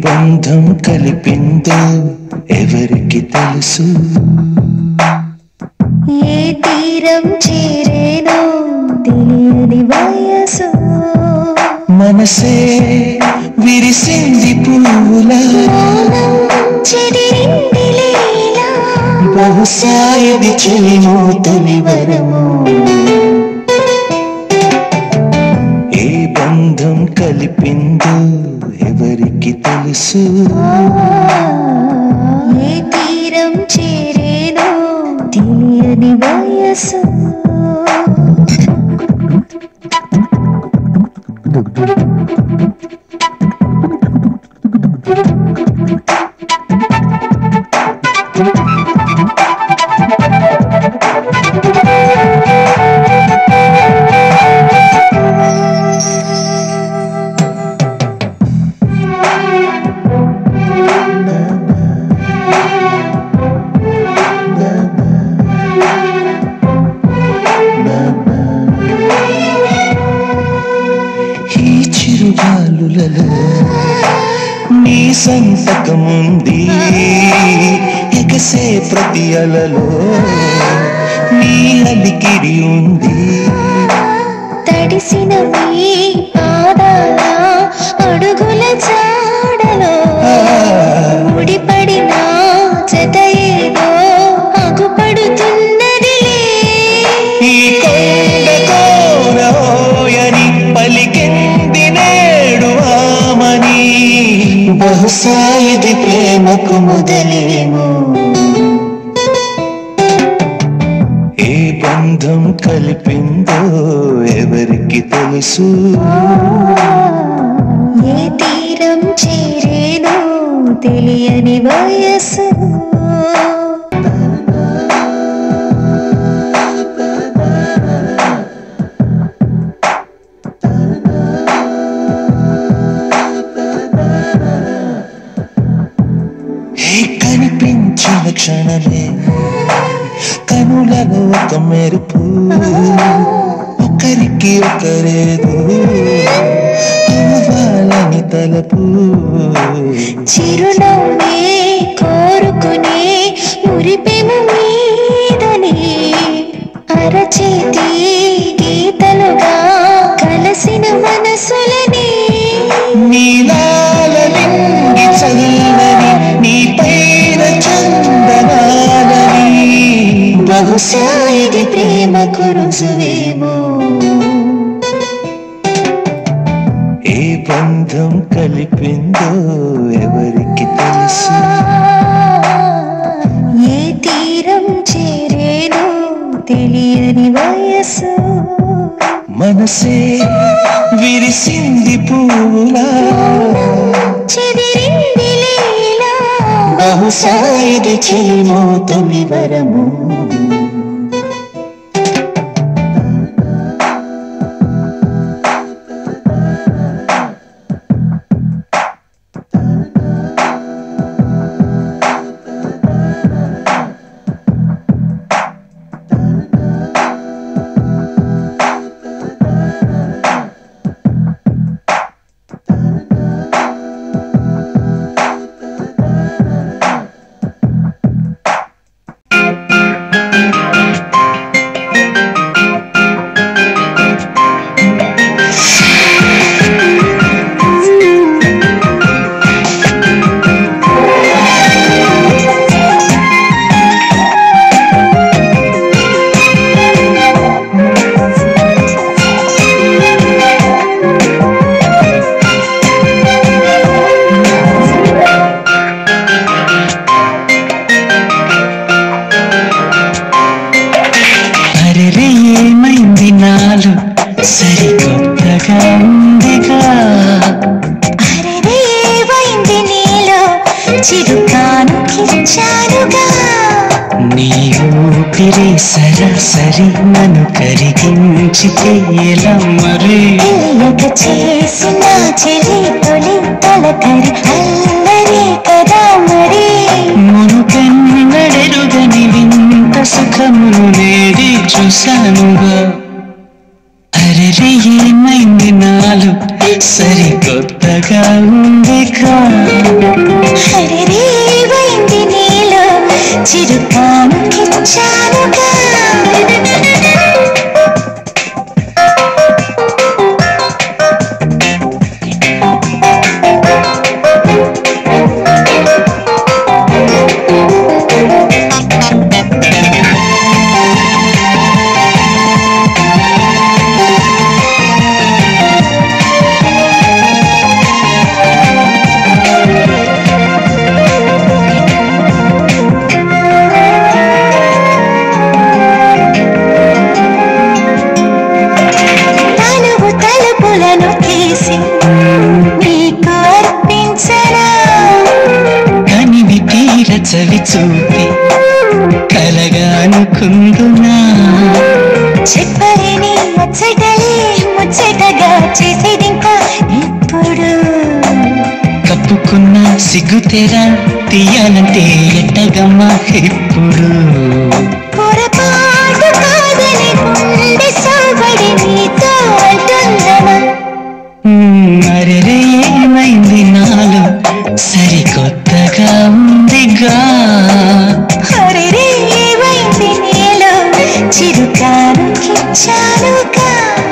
బంధం కలిపిందో ఎవరికి తెలుసు ఏ తీరం చేరేనో తెలియని వయసు మనసే విరిసింది పువ్వులా చెదిరింది లీలా బహుశా ఇది చెలిమో తొలి వరము ఏ బంధం కలిపిందో ఎవరికి తెలుసు ఏ తీరం చేరేనో తెలియని వయసు నీ సంతకముంది ఎగసే ప్రతి అలలో నీ అలికిడి ఉంది తడిసిన మీ పాదాల అడుగుల జాడలో ముడిపడిన జత ఏదో అగుపడుతున్నది ఈ కొండ కోరని పలికింది నేడు ఆమని బహుశా ఇది ప్రేమకు మొదలేమో ఏ బంధం కలిపిందో ఎవరికి తెలుసు ఏ తీరం చేరేనో తెలియని వయసు కనిపించిన క్షణమే కనులలో ఒక మెరుపు ఒకరికి ఒకరేదో అవ్వాలని తలపు చిరునవ్వే కోరుకునే మురిపెము మీదనే అరచేతి గీతలుగా కలసిన మనసులని నీలాలింగి చల్లని నీ పైన చందనాలని బహుశా ఇది ప్రేమకు రుజువేమో ఏ బంధం కలిపిందో ఎవరికి తెలుసు ఏ తీరం చేరేనో తెలియని వయసు మనసే విరిసింది పువ్వులా చెదిరింది లీలా బహుశా ఇది చెలిమో తొలి వరము ఊపిరి సరాసరి నన్ను కరిగించితే ఎలా మరి చేసిన చెలి తొలి తలకరి అల్లరి కదా మరి మునుపెన్నడెరుగని వింత సుఖమును నేడి చూశానుగా అరెరే ఏమైంది నాలో సరికొత్త కొత్తగా ఉందిగా హరిరేవైంది నీలో చిరుకానుకిచ్చానుగా చవి చూపి కలగా అనుకుందునా చెప్పలేని ముచ్చటలే ముచ్చటగా చేసేదింకా ఇప్పుడు కప్పుకున్న సిగ్గుతెరా తీయాలంటే ఎట్టగమ్మా ఇప్పుడు పొరపాటు కాదని గుండె సోబడి నీతో అంటుందమా మరెరే ఏమైంది నాలో సరికొత్తగా ఉందిగా హరిరే ఏమైంది నీలో చిరుకానుకిచ్చానుగా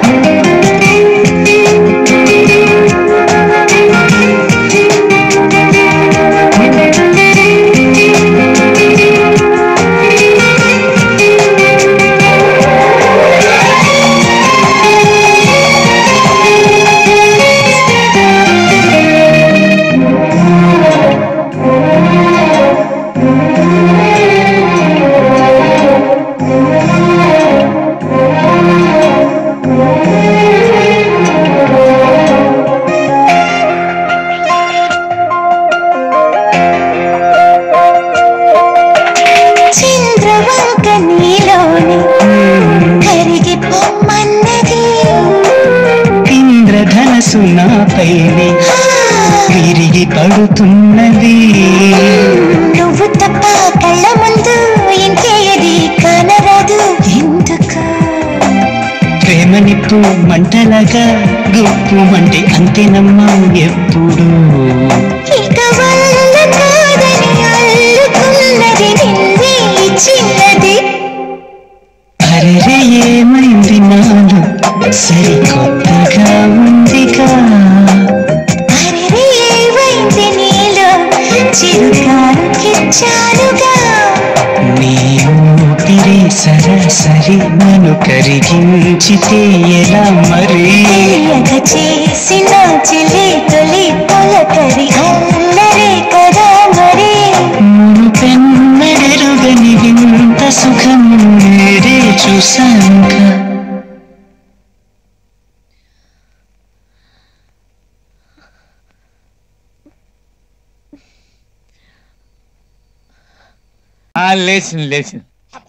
ఇంద్రధనసు నాపైనే విరిగి పడుతున్నది నువ్వు తప్ప కళ్ళ ముందు ఇంకేది కానరాదు ఎందుకు ప్రేమ నిప్పు మంటలగా గుప్పుమంటే అంతేనమ్మా ఎప్పుడు ఇక వల్ల కాదని అల్లుకున్నది నిన్నే ఇచ్చినది అరెరే ఏమైంది నాలో సరికొత్తగా ఉందిగా అరెరే ఏమైంది నీలో చిరుకానుకిచ్చానుగా నీ ఊపిరి సరాసరి నన్ను కరిగించితే ఎలా మరి తీయగ చేసిన చెలి తొలి పొలకరి అల్లరే కదా మరి మునుపెన్నడెరుగని వింత సుఖం నేడే చూశానుగా లేచింది లేచింది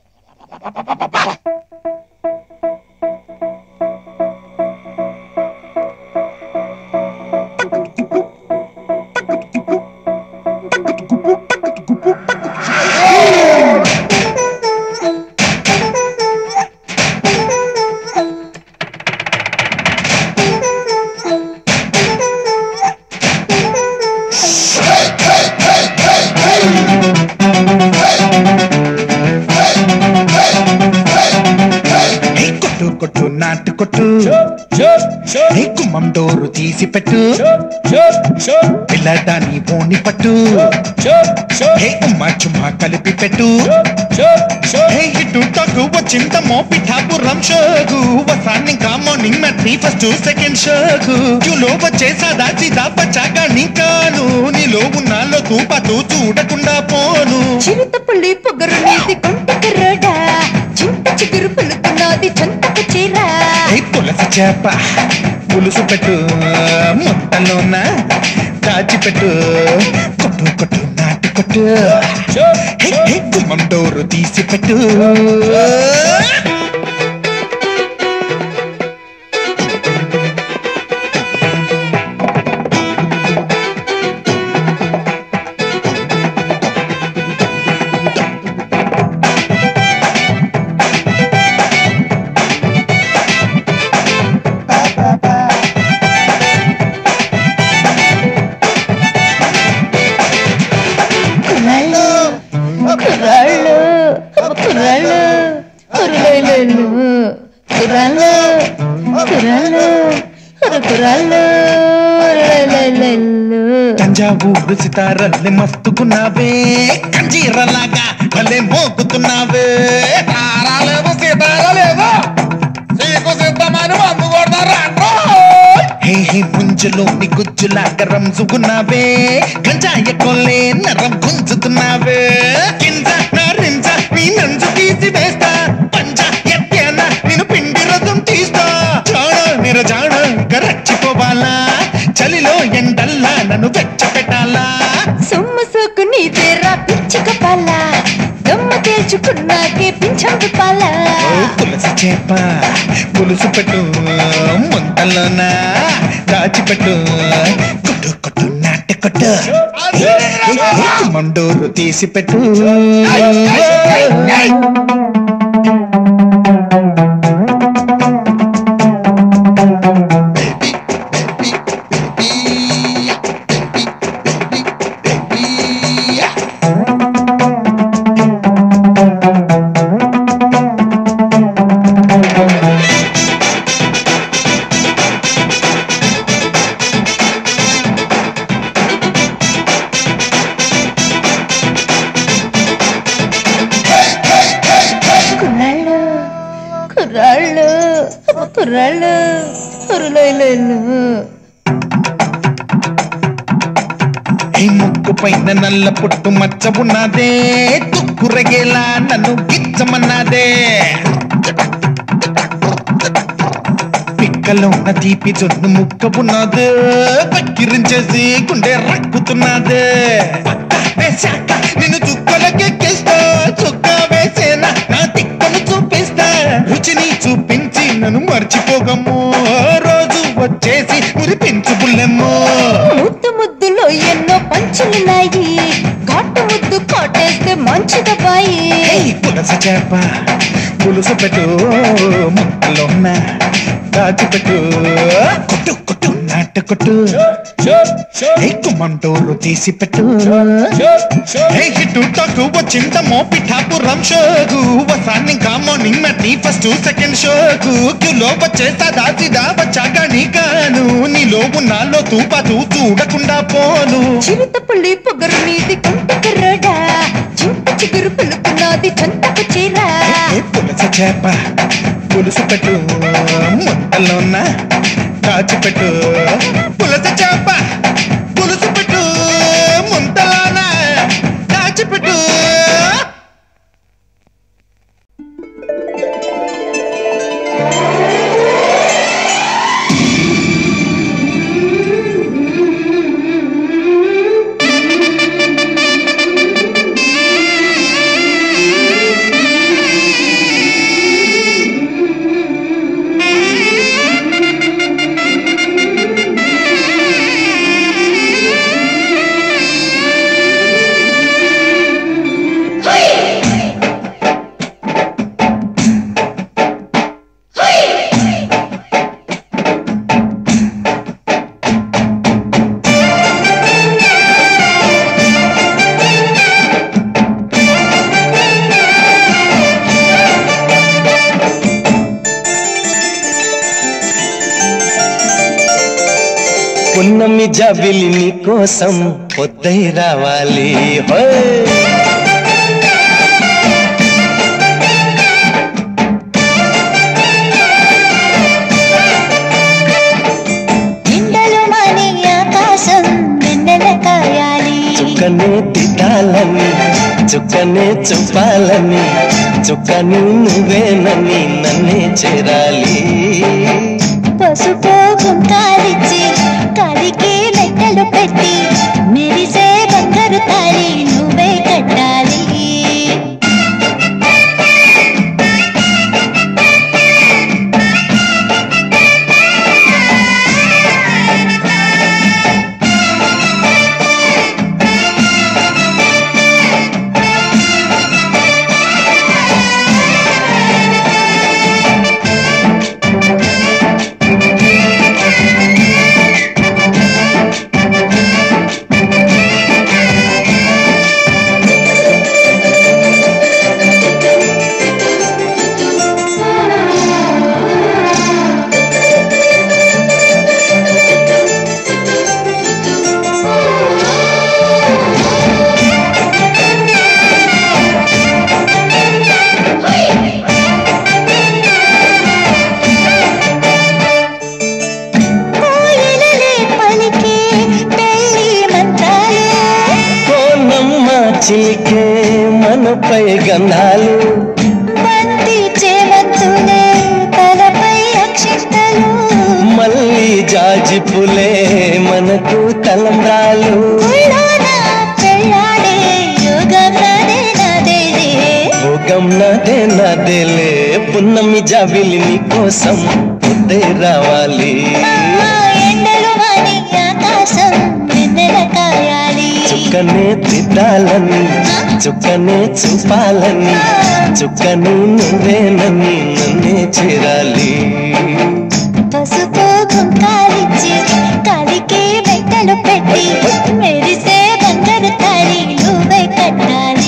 కొట్టు నాటు కొట్టు కుమ్మం డోరు తీసి పెట్టు పిల్లదాని బోని పట్టు ఉమ్మ చుమ్మా కలిపి పెట్టు ఇటు తగు వచ్చిందమ్మో పిఠాపురం షోగు వసాన్నింకా మార్నింగ్ మ్యాట్ని ఫస్ట్ సెకండ్ షోగు క్యూలో వచ్చే సదా చిదా పచ్చాగా నీకాను నీలో ఉన్నాలో తూపతూ చూడకుండా పోను చిరుత పుల్లి పొగరు నీది కొంటకి రోడా చింత చిగురు పులుకున్నది చంతకు చీరా పులస చేప పులుసు పెట్టు మొట్టలోన దాచిపెట్టు కొట్టు కొట్టు నాటు కొట్టు గుమ్మం డోరు తీసి పెట్టు తంజావూరు సితారల్ని మస్తుకున్నావే కంజీరలాగా భలే మోగుతున్నావే తారాలేవు సీతారాలేవు నీకు సిద్ధమని మందు కొడతారా హే హే పుంజులోని గుజ్జులాగా రంజుకున్నావే గంజాయ కొల్లే నరం గుంజుతున్నావే కింద నరింజ నీ నంజు తీసి వేస్తా పంజ ఎత్తేనా నేను పిండి రథం తీస్తా జాణ నిరజాణ రచ్చిపోవాలా చలిలో ఎండల్లా నన్ను వెచ్చ పెట్టాలా సొమ్ము సోకు నీదేరా పిచ్చి కపాలా దమ్మ తేల్చుకున్నాకే పింఛం విప్పాలా పులసి చేప పులుసు పెట్టు ముంతల్లోన దాచిపెట్టు కొట్టు కొట్టు నాటి కొట్టు మండూరు తీసి పెట్టు కుర్రాళ్ళు ఈ ముక్కు పైన నల్ల పుట్టు మచ్చ ఉన్నదే తుక్కురగేలా నన్ను గిచ్చమన్నదే పిక్కలో ఉన్న తీపి జొన్ను ముక్క ఉన్నది పక్కిరించేసి గుండె రక్కుతున్నదే వేశాక నిన్ను చుక్కలకెక్కిస్తా చుక్క వేసేనా నా తిక్కను చూపిస్తా రుచిని చూపించి నన్ను మర్చిపోగము రోజు వచ్చేసి మురిపించు బుల్లెమ్మో ముద్దు ముద్దులో ఎన్నో పంచులున్నాయి ఘాటు ముద్దు కాటేస్తే మంచిదబాయి పులస చేప పులుసు పెట్టు ముక్కలోన దాచిపెట్టు కొట్టు కొట్టు నాటు కొట్టు కుమంటూరు తీసి పెట్టు హిట్టు టాకు వచ్చిందమ్మో పిఠాపురం షోకు వసాన్ని ఇంకా మార్నింగ్ మ్యాట్ని ఫస్ట్ సెకండ్ షోకు క్యూలో వచ్చేస్తా దాచిదా వచ్చాక నీకాను నీలో ఉన్నాలో తూపాతూ చూడకుండా పోను చిరుతపుల్లి పొగరు నీది కంటికి రోడా చింత చిగురు పులుకున్నది చంతకు చీరా పులస చేప పులుసు పెట్టు ముద్దలోన దాచిపెట్టు పులస చేప పులుసు పెట్టు ముద్దలోన దాచిపెట్టు పున్నమి జాబిలి నీ కోసం పొద్దై రావాలి హోయ్ ఎండలు మాని ఆకాశం వెన్నెల కాయాలి చుక్కనే తిట్టాలని చుక్కనే చూపాలని చుక్కని నువ్వేనని నన్నే చేరాలి పసుపు కుంకాలిచ్చి కాలికి లెక్కలు పెట్టి మెరిసే బంగారు తాళి నువ్వే కట్టాలి చిలికే మనపై గంధాలు బంతి చేమంతులే తలపై అక్షింతలు మళ్ళీ జాజి పులే మనకు తలంబ్రాలు ఉయ్యాల పెళ్ళాడే యోగం నాదే నాదేలే భోగం నాదే నాదేలే పున్నమి జాబిలి నీ కోసం పొద్దే రావాలి ఎండలు వాడి ఆకాశం వెన్నెల కాయాలి చుక్కనే తిట్టాలని చుక్కనే చూపాలని చుక్కను నువ్వేనని నన్నే చేరాలి పసుపు కుంకాలిచ్చి కాలికి బెట్టలు పెట్టి మెరిసే బంగారు తాళి నువ్వే కట్టాలి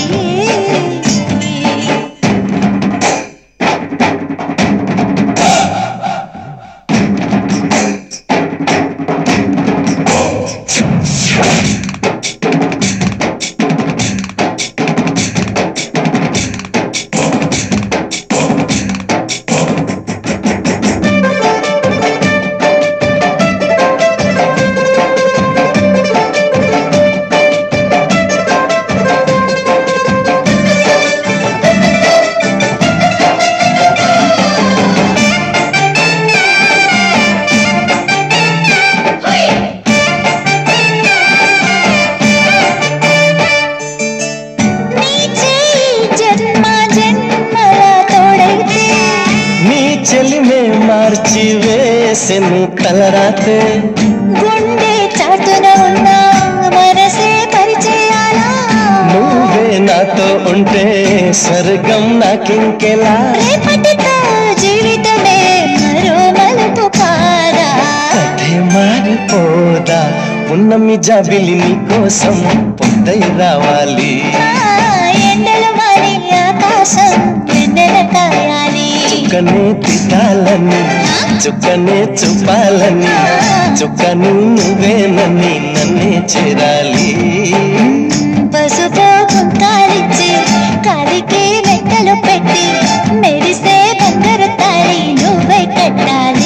మార్చి వేసెను తలరాతే గుండె చాటున ఉన్న మనసే పరిచయాలా నువ్వే నాతో ఉంటే స్వర్గం నాకింకెలా రేపటితో జీవితమే మరో మలుపు కాదా కథే మారిపోదా పున్నమి జాబిలి నీ కోసం పొద్దై రావాలి ఎండలు మారి ఆకాశం వెన్నెల కాయాలి చుక్కనే తిట్టాలని చుక్కనే చూపాలని చుక్కను నువ్వేనని నన్నే చేరాలి పసుపు కుంకాలిచ్చి కాలికి మెట్టలు పెట్టి మెరిసే బంగారు తాళి నువ్వే కట్టాలి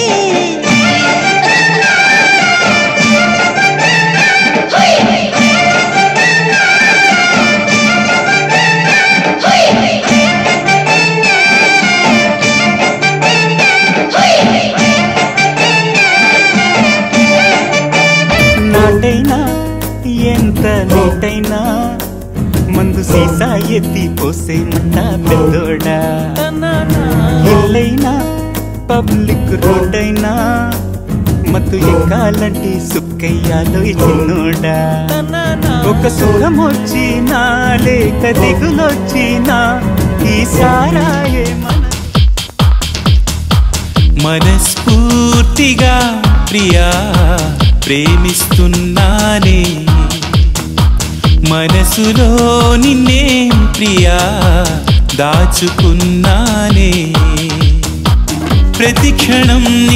నాటైనా ఎంత లేటైనా మందు సీసా ఎత్తి పోసేమంట పెద్దోడా ఇల్లైనా పబ్లిక్ రోడ్డైనా మత్తు ఎక్కాలంటే సుక్కయ్యాలో చిన్నోడా ఒక సుఖం వచ్చినా లేక దిగులొచ్చినా ఈ సారాయే మనస్ఫూర్తిగా ప్రియా ప్రేమిస్తున్నానే మనసులో నిన్నే ప్రియా దాచుకున్నానే ప్రతి క్షణం